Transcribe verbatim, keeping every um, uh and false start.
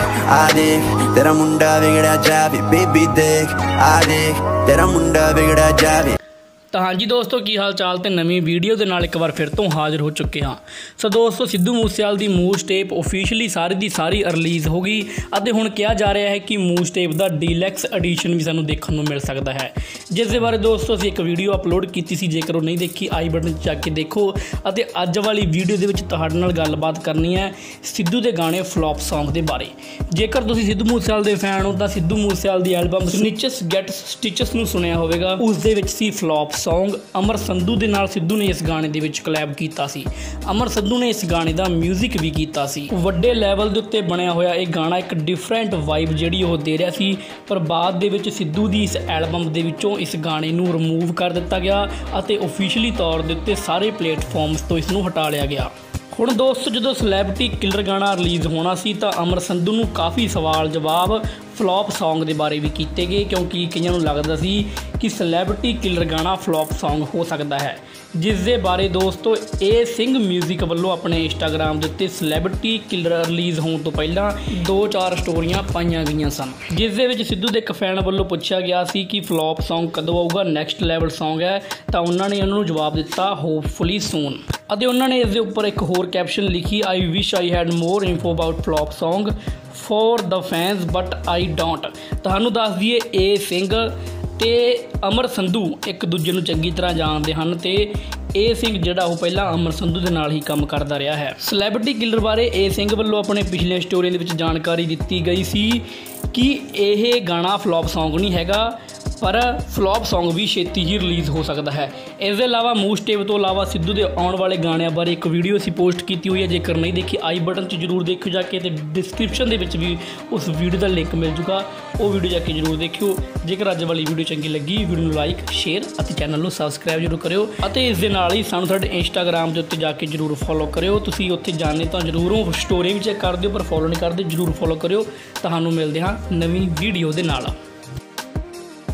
आ देख तेरा मुंडा बिगड़ा जावे, बेबी देख आ देख तेरा मुंडा बिगड़ा जावे। ਤਾਂ ਹਾਂਜੀ ਦੋਸਤੋ, ਕੀ ਹਾਲ ਚਾਲ ਤੇ ਨਵੀਂ ਵੀਡੀਓ ਦੇ ਨਾਲ ਇੱਕ ਵਾਰ ਫਿਰ ਤੋਂ ਹਾਜ਼ਰ ਹੋ ਚੁੱਕੇ ਹਾਂ। ਸੋ ਦੋਸਤੋ, ਸਿੱਧੂ ਮੂਸੇਵਾਲੇ ਦੀ ਮੂਜ਼ ਟੇਪ ਓਫੀਸ਼ੀਅਲੀ ਸਾਰੀ ਦੀ ਸਾਰੀ ਰਿਲੀਜ਼ ਹੋ ਗਈ ਅਤੇ ਹੁਣ ਕਿਹਾ ਜਾ ਰਿਹਾ ਹੈ ਕਿ ਮੂਜ਼ ਟੇਪ ਦਾ ਡੀਲੈਕਸ ਐਡੀਸ਼ਨ ਵੀ ਸਾਨੂੰ ਦੇਖਣ ਨੂੰ ਮਿਲ ਸਕਦਾ ਹੈ, ਜਿਸ ਦੇ ਬਾਰੇ ਦੋਸਤੋ ਅਸੀਂ ਇੱਕ ਵੀਡੀਓ ਅਪਲੋਡ ਕੀਤੀ ਸੀ। ਜੇਕਰ ਉਹ ਨਹੀਂ ਦੇਖੀ, ਆਈ ਬਟਨ 'ਚ ਜਾ ਕੇ ਦੇਖੋ। ਅਤੇ ਅੱਜ ਵਾਲੀ ਵੀਡੀਓ ਦੇ ਵਿੱਚ ਤੁਹਾਡੇ ਨਾਲ ਗੱਲਬਾਤ ਕਰਨੀ ਹੈ ਸਿੱਧੂ ਦੇ ਗਾਣੇ ਫਲॉप ਸੌਂਗ ਦੇ ਬਾਰੇ। ਜੇਕਰ ਤੁਸੀਂ ਸਿੱਧੂ ਮੂਸੇਵਾਲੇ ਦੇ ਫੈਨ ਹੋ ਤਾਂ ਸਿੱਧੂ ਮੂਸੇਵਾਲੇ ਦੀ ਐਲਬਮ ਸਨਿਚਸ ਗੈਟ ਸਟਿਚਸ ਨੂੰ ਸੁਣਿਆ ਹੋਵੇਗਾ। ਉਸ ਦੇ ਵਿੱਚ ਸੀ ਫਲॉप ਸੌਂਗ। ਅਮਰ ਸੰਧੂ ਦੇ ਨਾਲ ਸਿੱਧੂ ਨੇ ਇਸ ਗਾਣੇ ਦੇ ਵਿੱਚ ਕਲੈਬ ਕੀਤਾ ਸੀ। ਅਮਰ ਸੰਧੂ ਨੇ ਇਸ ਗਾਣੇ ਦਾ ਮਿਊਜ਼ਿਕ ਵੀ ਕੀਤਾ ਸੀ। ਵੱਡੇ ਲੈਵਲ ਦੇ ਉੱਤੇ ਬਣਿਆ ਹੋਇਆ ਇਹ ਗਾਣਾ ਇੱਕ ਡਿਫਰੈਂਟ ਵਾਈਬ ਜਿਹੜੀ ਉਹ ਦੇ ਰਿਹਾ ਸੀ, ਪਰ ਬਾਅਦ ਦੇ ਵਿੱਚ ਸਿੱਧੂ ਦੀ ਇਸ ਐਲਬਮ ਦੇ ਵਿੱਚੋਂ ਇਸ ਗਾਣੇ ਨੂੰ ਰਿਮੂਵ ਕਰ ਦਿੱਤਾ ਗਿਆ ਅਤੇ ਓਫੀਸ਼ੀਅਲੀ ਤੌਰ ਦੇ ਉੱਤੇ ਸਾਰੇ ਪਲੇਟਫਾਰਮਸ ਤੋਂ ਇਸ ਨੂੰ ਹਟਾ ਲਿਆ ਗਿਆ। ਹੁਣ ਦੋਸਤੋ, ਜਦੋਂ ਸੈਲੈਬਰਿਟੀ ਕਿਲਰ ਗਾਣਾ ਰਿਲੀਜ਼ ਹੋਣਾ ਸੀ ਤਾਂ ਅਮਰ ਸੰਧੂ ਨੂੰ ਕਾਫੀ ਸਵਾਲ ਜਵਾਬ ਫਲॉप ਸੌਂਗ ਦੇ ਬਾਰੇ ਵੀ ਕੀਤੇ ਗਏ, ਕਿਉਂਕਿ ਕਈਆਂ ਨੂੰ ਲੱਗਦਾ ਸੀ ਕਿ ਸੈਲੈਬਰਿਟੀ ਕਿਲਰ ਗਾਣਾ ਫਲॉप ਸੌਂਗ ਹੋ ਸਕਦਾ ਹੈ, ਜਿਸ ਦੇ ਬਾਰੇ ਦੋਸਤੋ ਏ ਸਿੰਘ ਮਿਊਜ਼ਿਕ ਵੱਲੋਂ ਆਪਣੇ ਇੰਸਟਾਗ੍ਰਾਮ ਦੇ ਉੱਤੇ ਸੈਲੈਬਰਿਟੀ ਕਿਲਰ ਰਿਲੀਜ਼ ਹੋਣ ਤੋਂ ਪਹਿਲਾਂ ਦੋ ਚਾਰ ਸਟੋਰੀਆਂ ਪਾਈਆਂ ਗਈਆਂ ਸਨ, ਜਿਸ ਦੇ ਵਿੱਚ ਸਿੱਧੂ ਦੇ ਇੱਕ ਫੈਨ ਵੱਲੋਂ ਪੁੱਛਿਆ ਗਿਆ ਸੀ ਕਿ ਫਲॉप ਸੌਂਗ ਕਦੋਂ ਆਊਗਾ, ਨੈਕਸਟ ਲੈਵਲ ਸੌਂਗ ਹੈ, ਤਾਂ ਉਹਨਾਂ ਨੇ ਉਹਨਾਂ ਨੂੰ ਜਵਾਬ ਦਿੱਤਾ ਹੋਪਫੁਲੀ ਸੂਨ। ਅਤੇ ਉਹਨਾਂ ਨੇ ਇਸ ਦੇ ਉੱਪਰ ਇੱਕ ਹੋਰ ਕੈਪਸ਼ਨ ਲਿਖੀ, I wish I had more info about flop song for the fans but I don't. ਤੁਹਾਨੂੰ ਦੱਸ ਦਈਏ, ਏ ਸਿੰਘ ਤੇ ਅਮਰ ਸੰਧੂ ਇੱਕ ਦੂਜੇ ਨੂੰ ਚੰਗੀ ਤਰ੍ਹਾਂ ਜਾਣਦੇ ਹਨ ਤੇ ਏ ਸਿੰਘ ਜਿਹੜਾ ਉਹ ਪਹਿਲਾਂ ਅਮਰ ਸੰਧੂ ਦੇ ਨਾਲ ਹੀ ਕੰਮ ਕਰਦਾ ਰਿਹਾ ਹੈ। ਸੈਲੈਬਰਿਟੀ ਕਿਲਰ ਬਾਰੇ ਏ ਸਿੰਘ ਵੱਲੋਂ ਆਪਣੇ ਪਿਛਲੇ ਸਟੋਰੀ ਦੇ ਵਿੱਚ ਜਾਣਕਾਰੀ ਦਿੱਤੀ ਗਈ ਸੀ ਕਿ ਇਹ ਗਾਣਾ ਫਲॉप ਸੌਂਗ ਨਹੀਂ ਹੈਗਾ, ਪਰ ਫਲॉप ਸੌਂਗ ਵੀ ਛੇਤੀ ਹੀ ਰਿਲੀਜ਼ ਹੋ ਸਕਦਾ ਹੈ। ਇਸ ਦੇ ਇਲਾਵਾ ਮੂਜ਼ ਟੇਪ ਤੋਂ ਇਲਾਵਾ ਸਿੱਧੂ ਦੇ ਆਉਣ ਵਾਲੇ ਗਾਣਿਆਂ ਬਾਰੇ ਇੱਕ ਵੀਡੀਓ ਅਸੀਂ ਪੋਸਟ ਕੀਤੀ ਹੋਈ ਹੈ। ਜੇਕਰ ਨਹੀਂ ਦੇਖੀ, ਆਈ ਬਟਨ 'ਚ ਜ਼ਰੂਰ ਦੇਖਿਓ ਜਾ ਕੇ, ਅਤੇ ਡਿਸਕ੍ਰਿਪਸ਼ਨ ਦੇ ਵਿੱਚ ਵੀ ਉਸ ਵੀਡੀਓ ਦਾ ਲਿੰਕ ਮਿਲ ਜੂਗਾ, ਉਹ ਵੀਡੀਓ ਜਾ ਕੇ ਜ਼ਰੂਰ ਦੇਖਿਓ। ਜੇਕਰ ਅੱਜ ਵਾਲੀ ਵੀਡੀਓ ਚੰਗੀ ਲੱਗੀ, ਵੀਡੀਓ ਨੂੰ ਲਾਈਕ ਸ਼ੇਅਰ ਅਤੇ ਚੈਨਲ ਨੂੰ ਸਬਸਕ੍ਰਾਈਬ ਜ਼ਰੂਰ ਕਰਿਓ, ਅਤੇ ਇਸ ਦੇ ਨਾਲ ਹੀ ਸਾਨੂੰ ਸਾਡੇ ਇੰਸਟਾਗ੍ਰਾਮ ਦੇ ਉੱਤੇ ਜਾ ਕੇ ਜ਼ਰੂਰ ਫੋਲੋ ਕਰਿਓ। ਤੁਸੀਂ ਉੱਥੇ ਜਾਂਦੇ ਤਾਂ ਜ਼ਰੂਰ ਹੋ, ਸਟੋਰੀ ਵੀ ਚੈੱਕ ਕਰ ਦਿਓ, ਪਰ ਫੋਲੋ ਨਹੀਂ ਕਰਦੇ, ਜ਼ਰੂਰ ਫੋਲੋ ਕਰਿਓ। ਤੁਹਾਨੂੰ ਮਿਲਦੇ ਹਾਂ ਨਵੀਂ ਵੀਡੀਓ ਦੇ ਨਾਲ।